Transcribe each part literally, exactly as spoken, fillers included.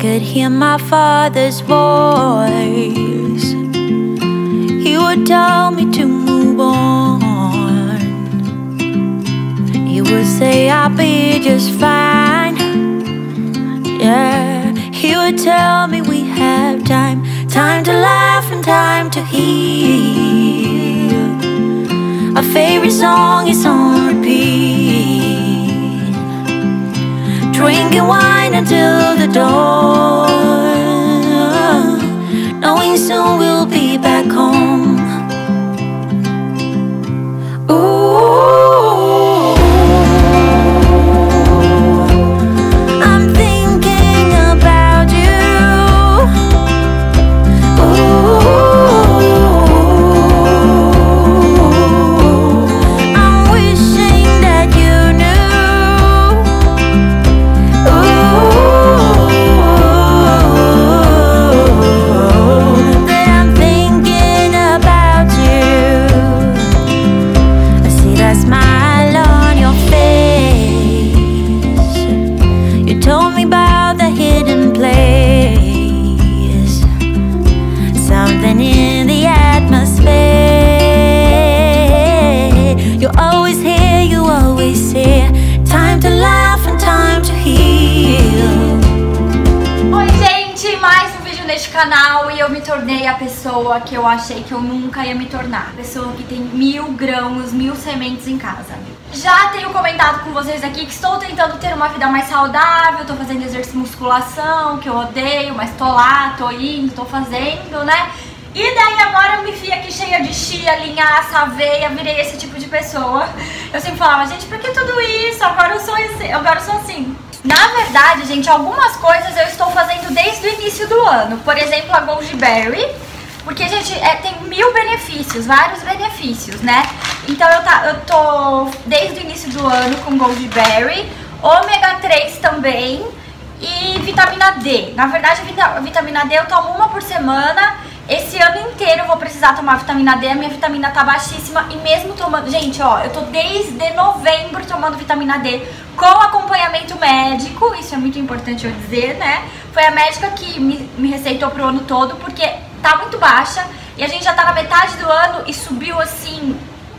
could hear my father's voice. He would tell me to move on. He would say I'll be just fine. Yeah, he would tell me we have time, time to laugh and time to heal. Our favorite song is on repeat, drinking wine until the dawn, knowing soon we'll be back home. Ooh, I'm thinking about you. Ooh, I'm wishing that you knew. Ooh, that I'm thinking about you. I see that smile on your face. You told me about the hidden place, something in the atmosphere. You're always here, you always here. Time to laugh and time to heal. Oi gente, mais um vídeo neste canal e eu me tornei a pessoa que eu achei que eu nunca ia me tornar. A pessoa que tem mil grãos, mil sementes em casa. Já tenho comentado com vocês aqui que estou tentando ter uma vida mais saudável, tô fazendo exercício de musculação, que eu odeio, mas tô lá, tô indo, tô fazendo, né? E daí agora eu me vi aqui cheia de chia, linhaça, aveia, virei esse tipo de pessoa. Eu sempre falava, gente, por que tudo isso? Agora eu sou esse, agora eu sou assim. Na verdade, gente, algumas coisas eu estou fazendo desde o início do ano. Por exemplo, a Goldberry. Porque, gente, é, tem mil benefícios, vários benefícios, né? Então eu, tá, eu tô desde o início do ano com Goldberry, ômega três também e vitamina D. Na verdade, a vitamina D eu tomo uma por semana. Esse ano inteiro eu vou precisar tomar vitamina D, a minha vitamina tá baixíssima. E mesmo tomando... Gente, ó, eu tô desde novembro tomando vitamina D com acompanhamento médico. Isso é muito importante eu dizer, né? Foi a médica que me, me receitou pro ano todo, porque tá muito baixa. E a gente já tá na metade do ano e subiu assim...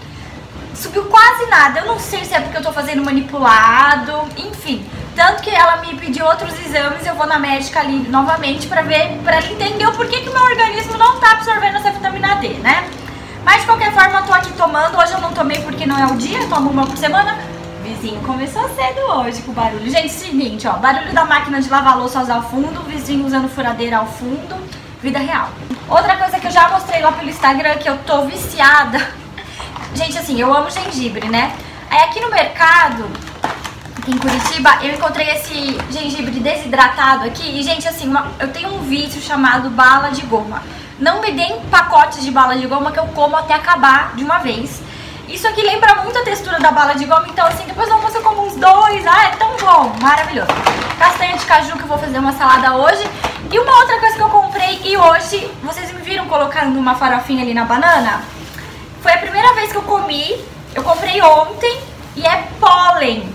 Subiu quase nada. Eu não sei se é porque eu tô fazendo manipulado, enfim... Tanto que ela me pediu outros exames, eu vou na médica ali novamente pra ver, pra ela entender o porquê que o meu organismo não tá absorvendo essa vitamina D, né? Mas de qualquer forma eu tô aqui tomando, hoje eu não tomei porque não é o dia, eu tomo uma por semana. O vizinho começou cedo hoje com o barulho. Gente, seguinte, ó, barulho da máquina de lavar louça ao fundo, o vizinho usando furadeira ao fundo, vida real. Outra coisa que eu já mostrei lá pelo Instagram, que eu tô viciada. Gente, assim, eu amo gengibre, né? Aí aqui no mercado... em Curitiba, eu encontrei esse gengibre desidratado aqui. E, gente, assim, uma, eu tenho um vício chamado bala de goma. Não me deem pacotes de bala de goma que eu como até acabar de uma vez. Isso aqui lembra muito a textura da bala de goma. Então, assim, depois do almoço eu como uns dois. Ah, é tão bom, maravilhoso. Castanha de caju que eu vou fazer uma salada hoje. E uma outra coisa que eu comprei e hoje, vocês me viram colocando uma farofinha ali na banana? Foi a primeira vez que eu comi. Eu comprei ontem e é pólen.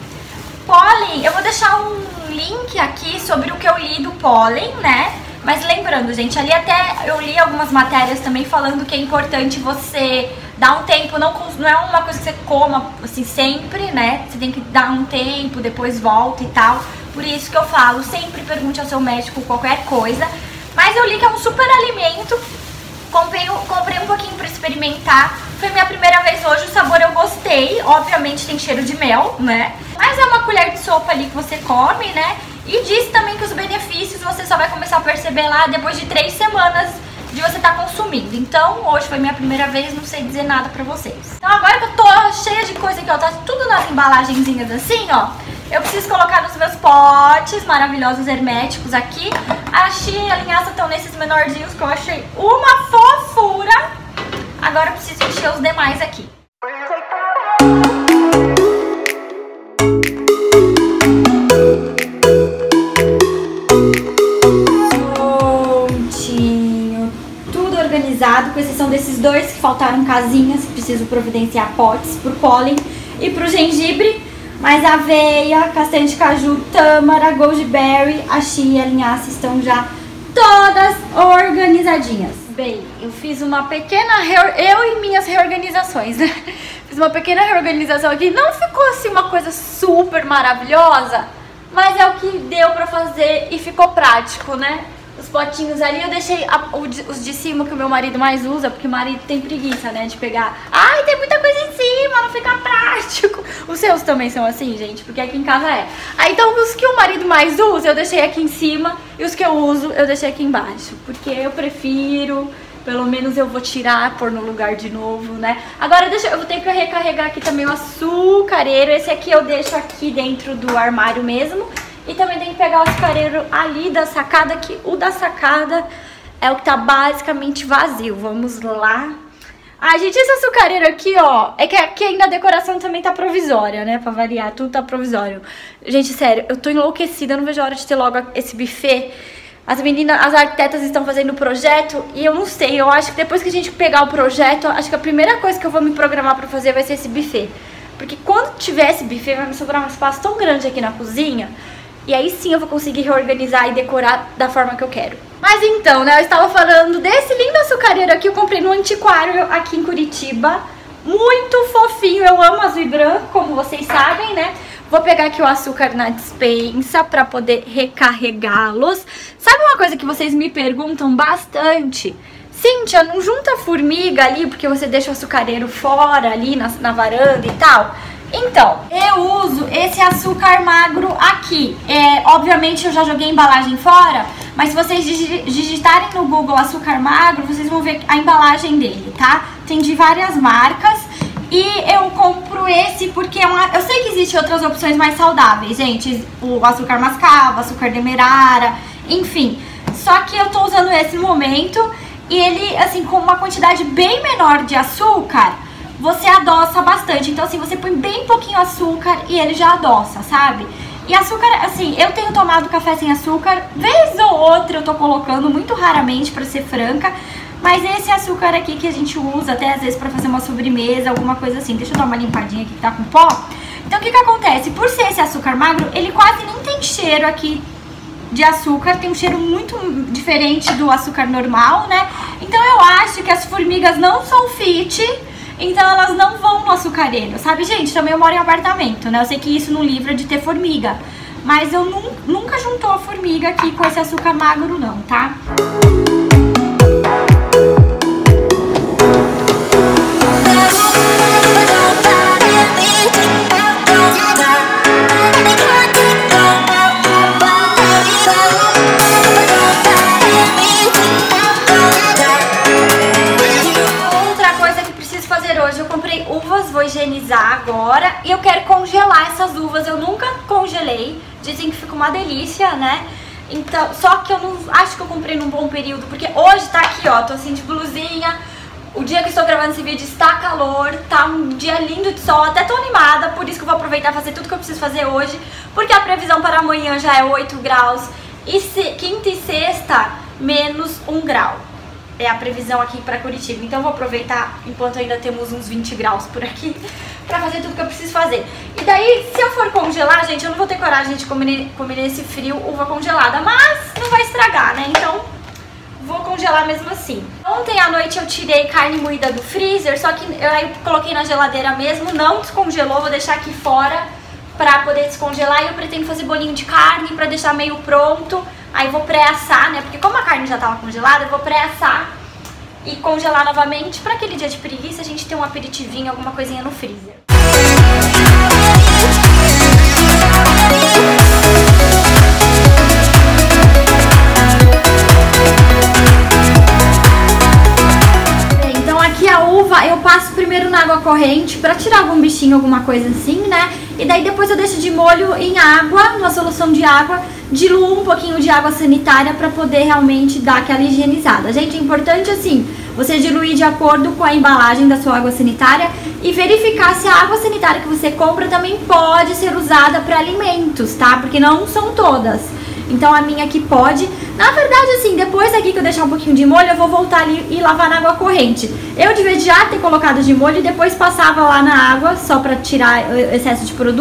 Pólen, eu vou deixar um link aqui sobre o que eu li do pólen, né? Mas lembrando, gente, ali até eu li algumas matérias também falando que é importante você dar um tempo, não, não é uma coisa que você coma assim sempre, né? Você tem que dar um tempo, depois volta e tal. Por isso que eu falo, sempre pergunte ao seu médico qualquer coisa. Mas eu li que é um super alimento. Comprei, comprei um pouquinho pra experimentar. Foi minha primeira vez hoje, o sabor eu gostei. Obviamente tem cheiro de mel, né? Mas é uma colher de sopa ali que você come, né? E diz também que os benefícios você só vai começar a perceber lá depois de três semanas de você estar consumindo. Então hoje foi minha primeira vez, não sei dizer nada pra vocês. Então agora que eu tô cheia de coisa aqui, ó, tá tudo nas embalagenzinhas assim, ó. Eu preciso colocar nos meus potes maravilhosos herméticos aqui. A chia e a linhaça estão nesses menorzinhos que eu achei uma fofura. Agora eu preciso encher os demais aqui. Prontinho. Tudo organizado, com exceção desses dois que faltaram casinhas. Preciso providenciar potes pro pólen e pro gengibre. Mas aveia, castanha de caju, tâmara, goldberry, a chia e a linhaça estão já todas organizadinhas. Bem, eu fiz uma pequena... Eu e minhas reorganizações, né? Fiz uma pequena reorganização aqui. Não ficou assim uma coisa super maravilhosa, mas é o que deu pra fazer e ficou prático, né? Os potinhos ali, eu deixei a, o, os de cima que o meu marido mais usa, porque o marido tem preguiça, né, de pegar. Ai, tem muita coisa em cima, não fica prático. Os seus também são assim, gente, porque aqui em casa é. Aí, então, os que o marido mais usa, eu deixei aqui em cima, e os que eu uso, eu deixei aqui embaixo, porque eu prefiro... Pelo menos eu vou tirar, pôr no lugar de novo, né? Agora deixa, eu vou ter que recarregar aqui também o açucareiro. Esse aqui eu deixo aqui dentro do armário mesmo. E também tem que pegar o açucareiro ali da sacada, que o da sacada é o que tá basicamente vazio. Vamos lá. Ah, gente, esse açucareiro aqui, ó, é que aqui ainda a decoração também tá provisória, né? Pra variar, tudo tá provisório. Gente, sério, eu tô enlouquecida, eu não vejo a hora de ter logo esse buffet. As meninas, as arquitetas estão fazendo o projeto e eu não sei, eu acho que depois que a gente pegar o projeto, acho que a primeira coisa que eu vou me programar pra fazer vai ser esse buffet. Porque quando tiver esse buffet vai me sobrar um espaço tão grande aqui na cozinha e aí sim eu vou conseguir reorganizar e decorar da forma que eu quero. Mas então, né, eu estava falando desse lindo açucareiro aqui, eu comprei no antiquário aqui em Curitiba. Muito fofinho, eu amo azul e branco, como vocês sabem, né? Vou pegar aqui o açúcar na despensa pra poder recarregá-los. Sabe uma coisa que vocês me perguntam bastante? Cíntia, não junta formiga ali porque você deixa o açucareiro fora ali na, na varanda e tal? Então, eu uso esse açúcar magro aqui. É, obviamente eu já joguei a embalagem fora, mas se vocês digitarem no Google açúcar magro, vocês vão ver a embalagem dele, tá? Tem de várias marcas. E eu compro esse porque é uma... eu sei que existem outras opções mais saudáveis, gente. O açúcar mascavo, açúcar demerara, enfim. Só que eu tô usando esse no momento e ele, assim, com uma quantidade bem menor de açúcar, você adoça bastante. Então, assim, você põe bem pouquinho açúcar e ele já adoça, sabe? E açúcar, assim, eu tenho tomado café sem açúcar. Vez ou outra eu tô colocando, muito raramente, pra ser franca. Mas esse açúcar aqui que a gente usa até às vezes pra fazer uma sobremesa, alguma coisa assim. Deixa eu dar uma limpadinha aqui que tá com pó. Então o que que acontece? Por ser esse açúcar magro, ele quase nem tem cheiro aqui de açúcar. Tem um cheiro muito diferente do açúcar normal, né? Então eu acho que as formigas não são fit, então elas não vão no açucareiro, sabe, gente? Também eu moro em apartamento, né? Eu sei que isso não livra de ter formiga, mas eu nu nunca juntou a formiga aqui com esse açúcar magro não, tá? Vou higienizar agora e eu quero congelar essas uvas. Eu nunca congelei, dizem que fica uma delícia, né? Então, só que eu não acho que eu comprei num bom período, porque hoje tá aqui, ó, tô assim de blusinha. O dia que eu estou gravando esse vídeo está calor, tá um dia lindo de sol, até tô animada, por isso que eu vou aproveitar e fazer tudo que eu preciso fazer hoje, porque a previsão para amanhã já é oito graus e se, quinta e sexta menos um grau. É a previsão aqui pra Curitiba. Então eu vou aproveitar enquanto ainda temos uns vinte graus por aqui pra fazer tudo que eu preciso fazer. E daí, se eu for congelar, gente, eu não vou ter coragem de comer, comer nesse frio uva congelada, mas não vai estragar, né? Então vou congelar mesmo assim. Ontem à noite eu tirei carne moída do freezer, só que eu aí coloquei na geladeira mesmo, não descongelou, vou deixar aqui fora pra poder descongelar. E eu pretendo fazer bolinho de carne pra deixar meio pronto. Aí vou pré-assar, né? Porque como a carne já tava congelada, eu vou pré-assar e congelar novamente pra aquele dia de preguiça a gente ter um aperitivinho, alguma coisinha no freezer. Então aqui a uva eu passo primeiro na água corrente pra tirar algum bichinho, alguma coisa assim, né? E daí depois eu deixo de molho em água, numa solução de água, diluo um pouquinho de água sanitária para poder realmente dar aquela higienizada. Gente, é importante assim, você diluir de acordo com a embalagem da sua água sanitária e verificar se a água sanitária que você compra também pode ser usada para alimentos, tá? Porque não são todas. Então a minha aqui pode. Na verdade, assim, depois aqui que eu deixar um pouquinho de molho, eu vou voltar ali e lavar na água corrente. Eu devia já ter colocado de molho e depois passava lá na água, só pra tirar o excesso de produto.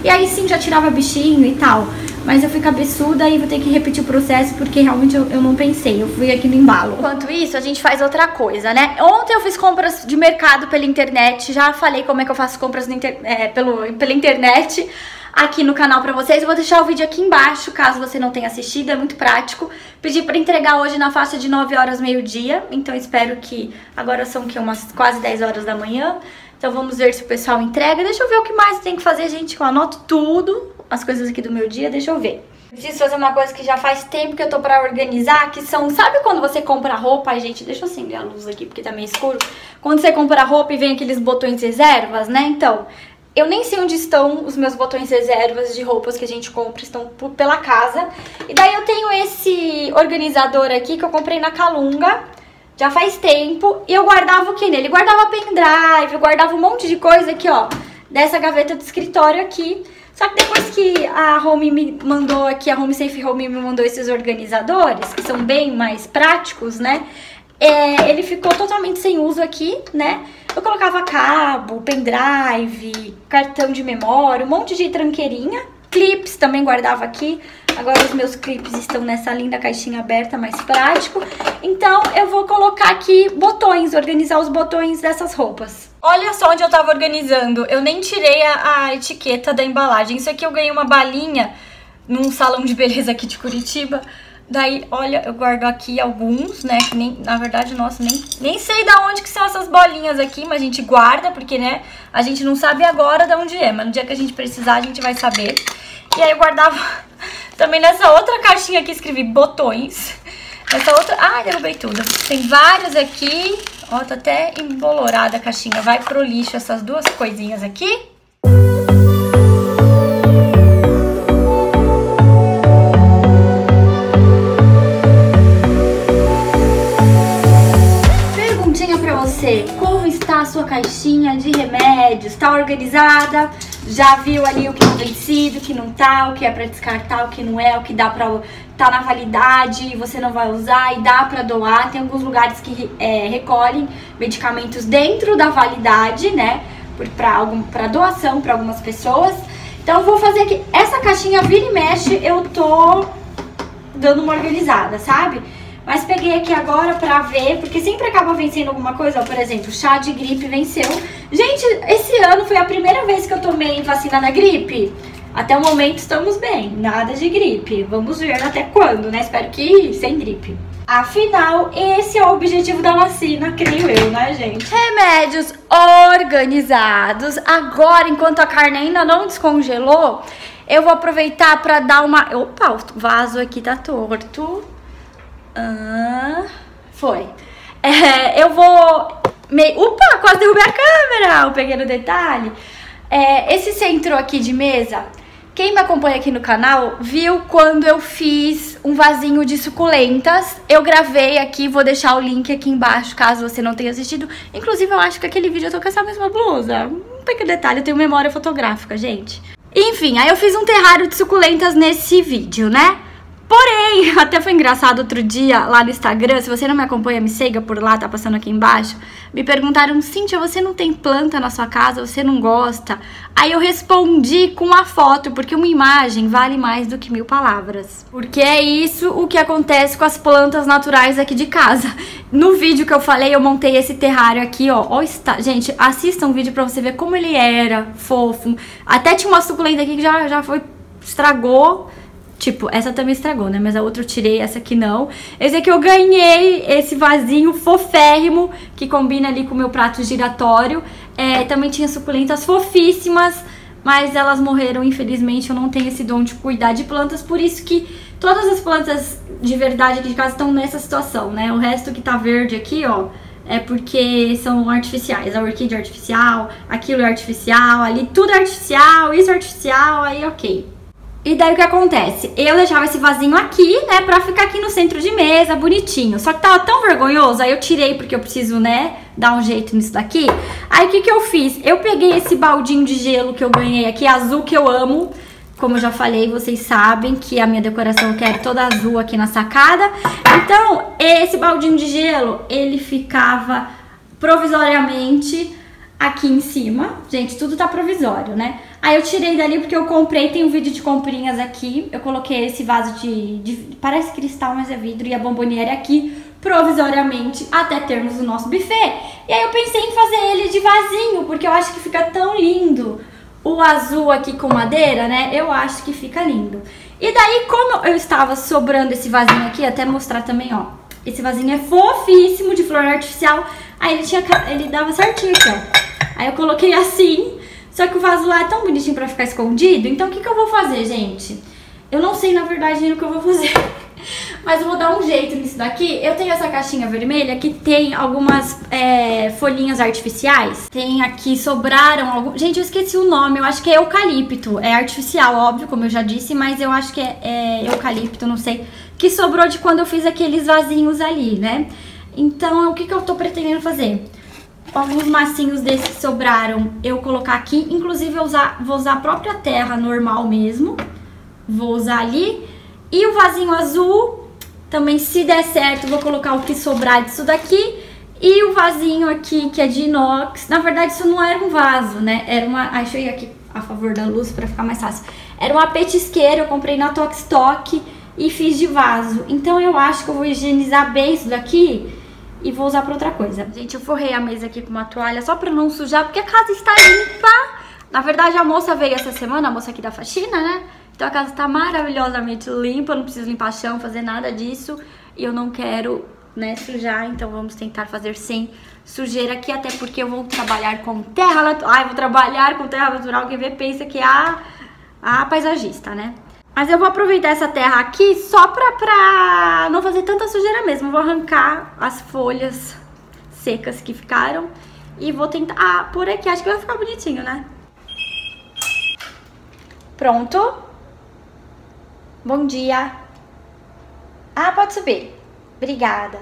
E aí sim, já tirava bichinho e tal. Mas eu fui cabeçuda e vou ter que repetir o processo porque realmente eu, eu não pensei, eu fui aqui no embalo. Enquanto isso, a gente faz outra coisa, né? Ontem eu fiz compras de mercado pela internet, já falei como é que eu faço compras no inter, é, pelo, pela internet aqui no canal pra vocês. Eu vou deixar o vídeo aqui embaixo, caso você não tenha assistido, é muito prático. Pedi pra entregar hoje na faixa de nove horas, meio-dia, então espero que agora são que umas quase dez horas da manhã. Então vamos ver se o pessoal entrega. Deixa eu ver o que mais tem que fazer, gente, eu anoto tudo. As coisas aqui do meu dia, deixa eu ver. Preciso fazer uma coisa que já faz tempo que eu tô pra organizar, que são... Sabe quando você compra roupa? Ai, gente, deixa eu acender a luz aqui porque tá meio escuro. Quando você compra roupa e vem aqueles botões reservas, né? Então, eu nem sei onde estão os meus botões reservas de roupas que a gente compra, estão por, pela casa. E daí eu tenho esse organizador aqui que eu comprei na Calunga, já faz tempo. E eu guardava o que nele? Guardava pendrive, eu guardava um monte de coisa aqui, ó, dessa gaveta do escritório aqui. Só que depois que a Home me mandou aqui, a Home Safe Home me mandou esses organizadores, que são bem mais práticos, né? É, ele ficou totalmente sem uso aqui, né? Eu colocava cabo, pendrive, cartão de memória, um monte de tranqueirinha. Clips também guardava aqui. Agora os meus clips estão nessa linda caixinha aberta, mais prático. Então eu vou colocar aqui botões, organizar os botões dessas roupas. Olha só onde eu tava organizando. Eu nem tirei a, a etiqueta da embalagem. Isso aqui eu ganhei uma balinha num salão de beleza aqui de Curitiba. Daí, olha, eu guardo aqui alguns, né? Que nem, na verdade, nossa, nem, nem sei da onde que são essas bolinhas aqui, mas a gente guarda, porque, né, a gente não sabe agora de onde é, mas no dia que a gente precisar, a gente vai saber. E aí eu guardava também nessa outra caixinha aqui, escrevi botões. Essa outra... Ah, derrubei tudo. Tem vários aqui. Ó, tá até embolorada a caixinha. Vai pro lixo essas duas coisinhas aqui. Perguntinha pra você. Como está a sua caixinha de remédios? Tá organizada? Já viu ali o que tá vencido, o que não tá, o que é pra descartar, o que não é, o que dá pra... tá na validade e você não vai usar e dá pra doar. Tem alguns lugares que é, recolhem medicamentos dentro da validade, né, pra, algum, pra doação pra algumas pessoas. Então eu vou fazer aqui, essa caixinha vira e mexe, eu tô dando uma organizada, sabe? Mas peguei aqui agora pra ver, porque sempre acaba vencendo alguma coisa, ó, por exemplo, chá de gripe venceu. Gente, esse ano foi a primeira vez que eu tomei vacina da gripe. Até o momento estamos bem, nada de gripe. Vamos ver até quando, né? Espero que sem gripe. Afinal, esse é o objetivo da vacina, creio eu, né, gente? Remédios organizados. Agora, enquanto a carne ainda não descongelou, eu vou aproveitar pra dar uma... Opa, o vaso aqui tá torto. Ah, foi. É, eu vou... Me... Opa, quase derrubei a câmera, o pequeno detalhe. É, esse centro aqui de mesa... Quem me acompanha aqui no canal viu quando eu fiz um vasinho de suculentas. Eu gravei aqui, vou deixar o link aqui embaixo, caso você não tenha assistido. Inclusive, eu acho que aquele vídeo eu tô com essa mesma blusa. Um pequeno detalhe, eu tenho memória fotográfica, gente. Enfim, aí eu fiz um terrário de suculentas nesse vídeo, né? Porém, até foi engraçado outro dia lá no Instagram, se você não me acompanha, me siga por lá, tá passando aqui embaixo. Me perguntaram, Cíntia, você não tem planta na sua casa, você não gosta? Aí eu respondi com uma foto, porque uma imagem vale mais do que mil palavras. Porque é isso o que acontece com as plantas naturais aqui de casa. No vídeo que eu falei, eu montei esse terrário aqui, ó. ó está... Gente, assista um vídeo pra você ver como ele era, fofo. Até tinha uma suculenta aqui que já, já foi, estragou. Tipo, essa também estragou, né? Mas a outra eu tirei, essa aqui não. Esse aqui eu ganhei, esse vasinho foférrimo, que combina ali com o meu prato giratório. É, também tinha suculentas fofíssimas, mas elas morreram, infelizmente. Eu não tenho esse dom de cuidar de plantas, por isso que todas as plantas de verdade aqui de casa estão nessa situação, né? O resto que tá verde aqui, ó, é porque são artificiais. A orquídea é artificial, aquilo é artificial, ali tudo é artificial, isso é artificial, aí ok. E daí o que acontece? Eu deixava esse vasinho aqui, né, pra ficar aqui no centro de mesa, bonitinho. Só que tava tão vergonhoso, aí eu tirei porque eu preciso, né, dar um jeito nisso daqui. Aí o que que eu fiz? Eu peguei esse baldinho de gelo que eu ganhei aqui, azul, que eu amo. Como eu já falei, vocês sabem que a minha decoração eu quero toda azul aqui na sacada. Então, esse baldinho de gelo, ele ficava provisoriamente aqui em cima. Gente, tudo tá provisório, né? Aí eu tirei dali porque eu comprei, tem um vídeo de comprinhas aqui. Eu coloquei esse vaso de, de parece cristal, mas é vidro, e a bomboniere aqui provisoriamente até termos o nosso buffet. E aí eu pensei em fazer ele de vasinho, porque eu acho que fica tão lindo. O azul aqui com madeira, né? Eu acho que fica lindo. E daí, como eu estava sobrando esse vasinho aqui, até mostrar também, ó. Esse vasinho é fofíssimo, de flor artificial. Aí ele, tinha, ele dava certinho aqui, ó. Aí eu coloquei assim. Só que o vaso lá é tão bonitinho pra ficar escondido. Então o que que eu vou fazer, gente? Eu não sei, na verdade, o que eu vou fazer. Mas eu vou dar um jeito nisso daqui. Eu tenho essa caixinha vermelha que tem algumas é, folhinhas artificiais. Tem aqui, sobraram algum... Gente, eu esqueci o nome, eu acho que é eucalipto. É artificial, óbvio, como eu já disse, mas eu acho que é, é eucalipto, não sei. Que sobrou de quando eu fiz aqueles vasinhos ali, né? Então, o que que eu tô pretendendo fazer? Alguns massinhos desses que sobraram, eu colocar aqui. Inclusive, eu usar, vou usar a própria terra normal mesmo. Vou usar ali. E o vasinho azul, também se der certo, vou colocar o que sobrar disso daqui. E o vasinho aqui, que é de inox. Na verdade, isso não era um vaso, né? Era uma... Ah, deixa eu ir aqui a favor da luz pra ficar mais fácil. Era uma petisqueira, eu comprei na Tokstok e fiz de vaso. Então eu acho que eu vou higienizar bem isso daqui e vou usar pra outra coisa. Gente, eu forrei a mesa aqui com uma toalha só pra não sujar, porque a casa está limpa. Na verdade, a moça veio essa semana, a moça aqui da faxina, né? Então a casa tá maravilhosamente limpa, eu não preciso limpar chão, fazer nada disso. E eu não quero, né, sujar, então vamos tentar fazer sem sujeira aqui, até porque eu vou trabalhar com terra natural. Ai, vou trabalhar com terra natural, quem vê pensa que é a, a paisagista, né? Mas eu vou aproveitar essa terra aqui só pra, pra não fazer tanta sujeira mesmo. Eu vou arrancar as folhas secas que ficaram e vou tentar ah, pôr aqui, acho que vai ficar bonitinho, né? Pronto. Bom dia. Ah, pode subir. Obrigada.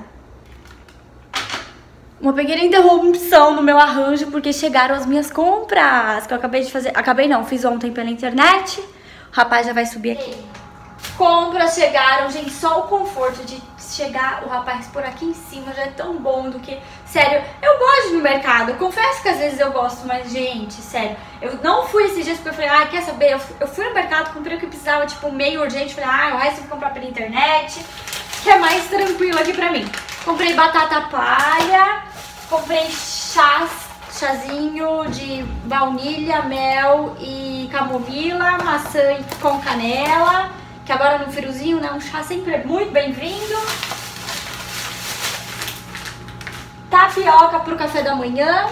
Uma pequena interrupção no meu arranjo, porque chegaram as minhas compras que eu acabei de fazer. Acabei não, fiz ontem pela internet. O rapaz já vai subir aqui. Compras chegaram, gente, só o conforto de chegar o rapaz por aqui em cima já é tão bom do que... Sério, eu gosto de ir no mercado, eu confesso que às vezes eu gosto, mas, gente, sério, eu não fui esses dias porque eu falei, ah, quer saber, eu fui, eu fui no mercado, comprei o que precisava, tipo, meio urgente, falei, ah, o resto eu vou comprar pela internet, que é mais tranquilo aqui pra mim. Comprei batata palha, comprei chás, chazinho de baunilha, mel e camomila, maçã com canela, que agora no friozinho, né, um chá sempre é muito bem-vindo. Tapioca pro café da manhã.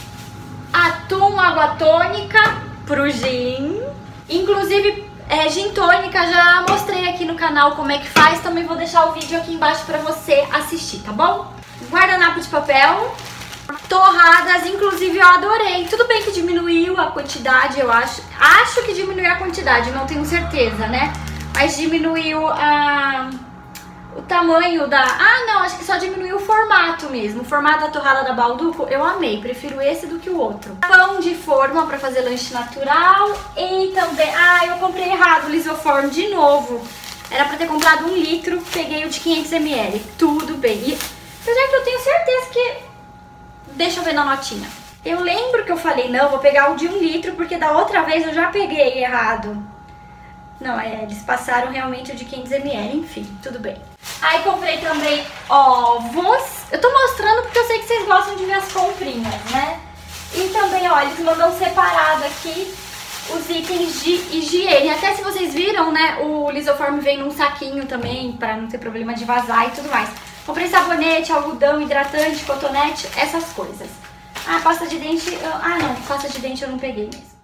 Atum, água tônica pro gin. Inclusive, é, gin tônica já mostrei aqui no canal como é que faz. Também vou deixar o vídeo aqui embaixo pra você assistir, tá bom? Guardanapo de papel. Torradas, inclusive eu adorei. Tudo bem que diminuiu a quantidade, eu acho. Acho que diminuiu a quantidade, não tenho certeza, né? Mas diminuiu a... o tamanho da... Ah, não, acho que só diminuiu o formato mesmo. O formato da torrada da Balduco, eu amei. Prefiro esse do que o outro. Pão de forma pra fazer lanche natural. E também... Ah, eu comprei errado o lisoform de novo. Era pra ter comprado um litro. Peguei o de quinhentos mililitros. Tudo bem. E apesar que eu tenho certeza que... Deixa eu ver na notinha. Eu lembro que eu falei, não, vou pegar o de um litro, porque da outra vez eu já peguei errado. Não, é, eles passaram realmente o de quinhentos mililitros, enfim, tudo bem. Aí comprei também ovos. Eu tô mostrando porque eu sei que vocês gostam de ver as comprinhas, né? E também, ó, eles mandam separado aqui os itens de higiene. Até se vocês viram, né, o lisoform vem num saquinho também, pra não ter problema de vazar e tudo mais. Comprei sabonete, algodão, hidratante, cotonete, essas coisas. Ah, pasta de dente... Eu... Ah, não, pasta de dente eu não peguei mesmo.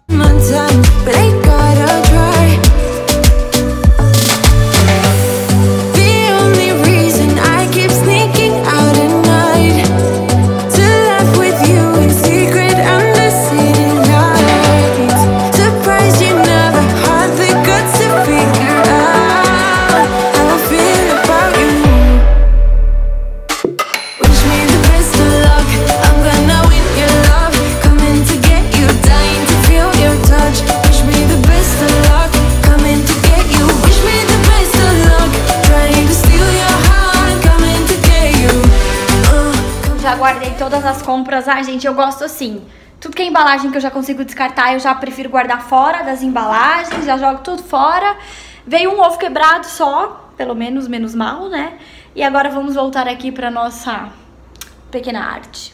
Guardei todas as compras. Ai, gente, eu gosto assim Tudo que é embalagem que eu já consigo descartar, eu já prefiro guardar fora das embalagens, já jogo tudo fora. Veio um ovo quebrado só, pelo menos menos mal, né? E agora vamos voltar aqui pra nossa pequena arte.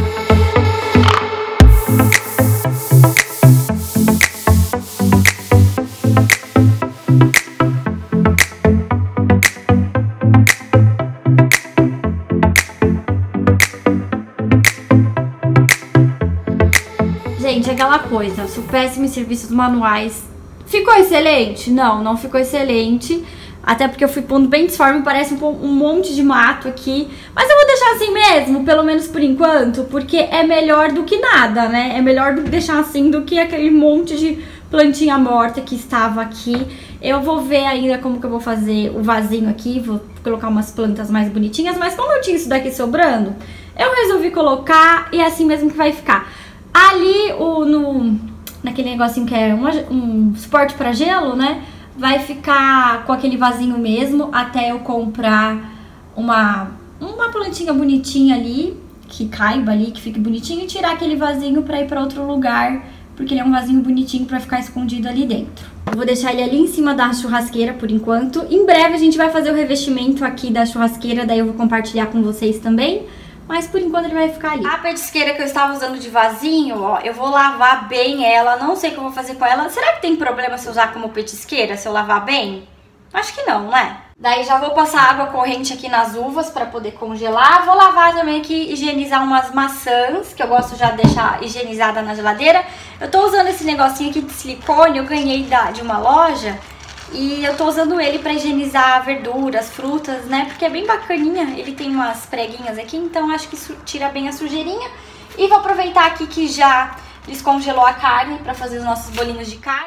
Gente, aquela coisa, sou péssima em serviços manuais. Ficou excelente? Não, não ficou excelente. Até porque eu fui pondo bem disforme, parece um, um monte de mato aqui. Mas eu vou deixar assim mesmo, pelo menos por enquanto, porque é melhor do que nada, né? É melhor deixar assim do que aquele monte de plantinha morta que estava aqui. Eu vou ver ainda como que eu vou fazer o vasinho aqui, vou colocar umas plantas mais bonitinhas. Mas como eu tinha isso daqui sobrando, eu resolvi colocar e é assim mesmo que vai ficar. Ali, o, no, naquele negocinho que é uma, um suporte para gelo, né? Vai ficar com aquele vasinho mesmo até eu comprar uma, uma plantinha bonitinha ali, que caiba ali, que fique bonitinho, e tirar aquele vasinho pra ir pra outro lugar, porque ele é um vasinho bonitinho pra ficar escondido ali dentro. Eu vou deixar ele ali em cima da churrasqueira por enquanto. Em breve a gente vai fazer o revestimento aqui da churrasqueira, daí eu vou compartilhar com vocês também. Mas por enquanto ele vai ficar ali. A petisqueira que eu estava usando de vasinho, ó, eu vou lavar bem ela. Não sei o que eu vou fazer com ela. Será que tem problema se eu usar como petisqueira, se eu lavar bem? Acho que não, né? Daí já vou passar água corrente aqui nas uvas pra poder congelar. Vou lavar também aqui, higienizar umas maçãs, que eu gosto já de deixar higienizada na geladeira. Eu tô usando esse negocinho aqui de silicone, eu ganhei da, de uma loja. E eu tô usando ele pra higienizar verduras, frutas, né? Porque é bem bacaninha, ele tem umas preguinhas aqui, então acho que tira bem a sujeirinha. E vou aproveitar aqui que já descongelou a carne pra fazer os nossos bolinhos de carne.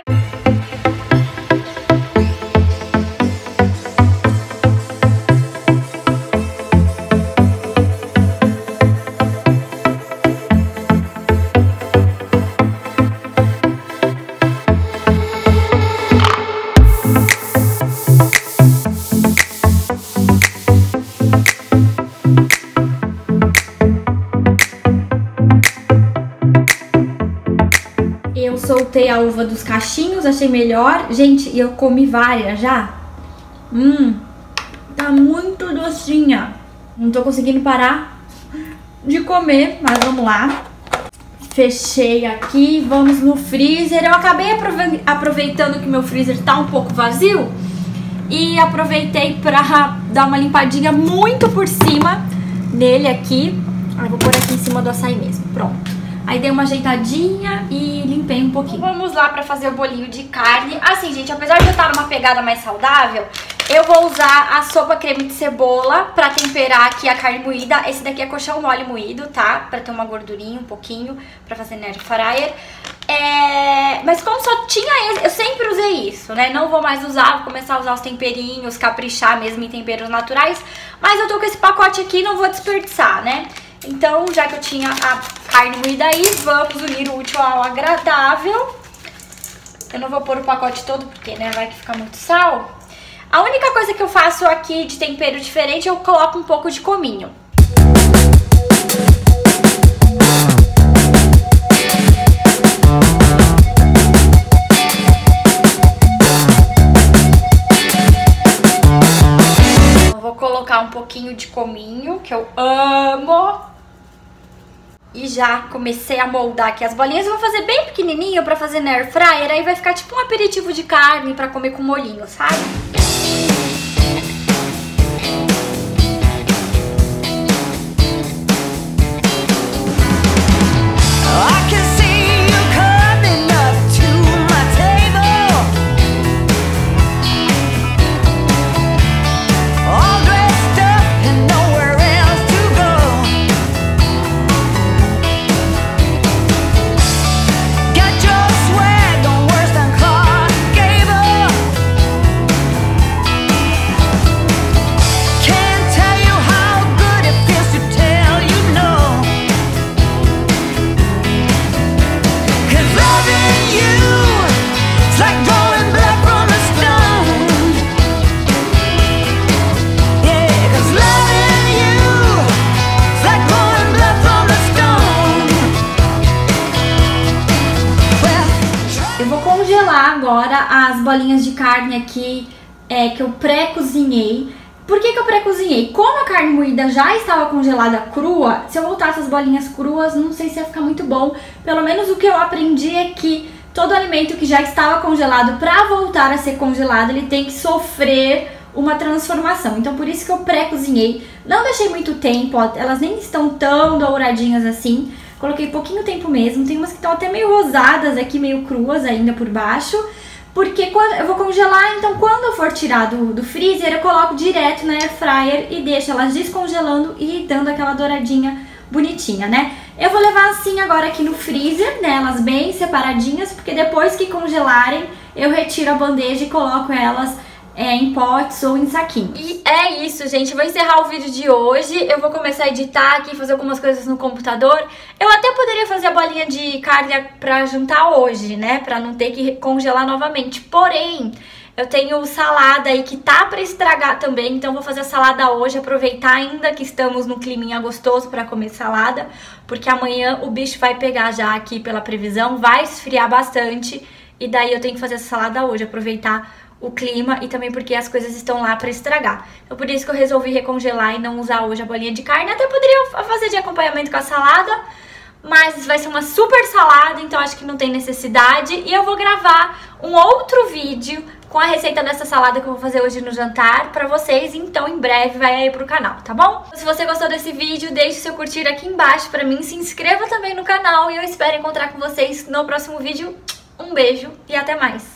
Soltei a uva dos cachinhos, achei melhor. Gente, e eu comi várias já. Hum, tá muito docinha. Não tô conseguindo parar de comer, mas vamos lá. Fechei aqui, vamos no freezer. Eu acabei aproveitando que meu freezer tá um pouco vazio e aproveitei pra dar uma limpadinha muito por cima nele aqui. Ah, vou pôr aqui em cima do açaí mesmo, pronto. Aí dei uma ajeitadinha e limpei um pouquinho. Vamos lá pra fazer o bolinho de carne. Assim, gente, apesar de eu estar numa pegada mais saudável, eu vou usar a sopa creme de cebola pra temperar aqui a carne moída. Esse daqui é colchão mole moído, tá? Pra ter uma gordurinha um pouquinho, pra fazer na air fryer. É... Mas como só tinha esse, eu sempre usei isso, né? Não vou mais usar, vou começar a usar os temperinhos, caprichar mesmo em temperos naturais. Mas eu tô com esse pacote aqui e não vou desperdiçar, né? Então, já que eu tinha a carne moída aí, vamos unir o útil ao agradável. Eu não vou pôr o pacote todo porque, né, vai que fica muito sal. A única coisa que eu faço aqui de tempero diferente, eu coloco um pouco de cominho. Eu vou colocar um pouquinho de cominho, que eu amo. E já comecei a moldar aqui as bolinhas. Eu vou fazer bem pequenininho pra fazer na air fryer. Aí vai ficar tipo um aperitivo de carne pra comer com molhinho, sabe? bolinhas de carne aqui é, que eu pré-cozinhei. Por que que eu pré-cozinhei? Como a carne moída já estava congelada crua, se eu voltasse as bolinhas cruas, não sei se ia ficar muito bom. Pelo menos o que eu aprendi é que todo alimento que já estava congelado, para voltar a ser congelado, ele tem que sofrer uma transformação. Então por isso que eu pré-cozinhei. Não deixei muito tempo, ó, elas nem estão tão douradinhas assim. Coloquei pouquinho tempo mesmo. Tem umas que estão até meio rosadas aqui, meio cruas ainda por baixo. Porque quando eu vou congelar, então quando eu for tirar do, do freezer, eu coloco direto na air fryer e deixo elas descongelando e dando aquela douradinha bonitinha, né? Eu vou levar assim agora aqui no freezer, né, elas bem separadinhas, porque depois que congelarem, eu retiro a bandeja e coloco elas é, em potes ou em saquinhos. E é isso, gente. Eu vou encerrar o vídeo de hoje. Eu vou começar a editar aqui, fazer algumas coisas no computador. Eu até poderia fazer a bolinha de carne pra juntar hoje, né? Pra não ter que congelar novamente. Porém, eu tenho salada aí que tá pra estragar também. Então vou fazer a salada hoje, aproveitar ainda que estamos no climinha gostoso pra comer salada. Porque amanhã o bicho vai pegar já aqui pela previsão. Vai esfriar bastante. E daí eu tenho que fazer essa salada hoje, aproveitar o clima e também porque as coisas estão lá pra estragar. Então por isso que eu resolvi recongelar e não usar hoje a bolinha de carne. Até poderia fazer de acompanhamento com a salada, mas vai ser uma super salada, então acho que não tem necessidade. E eu vou gravar um outro vídeo com a receita dessa salada que eu vou fazer hoje no jantar pra vocês. Então em breve vai aí pro canal, tá bom? Se você gostou desse vídeo, deixe seu curtir aqui embaixo pra mim. Se inscreva também no canal e eu espero encontrar com vocês no próximo vídeo. Um beijo e até mais!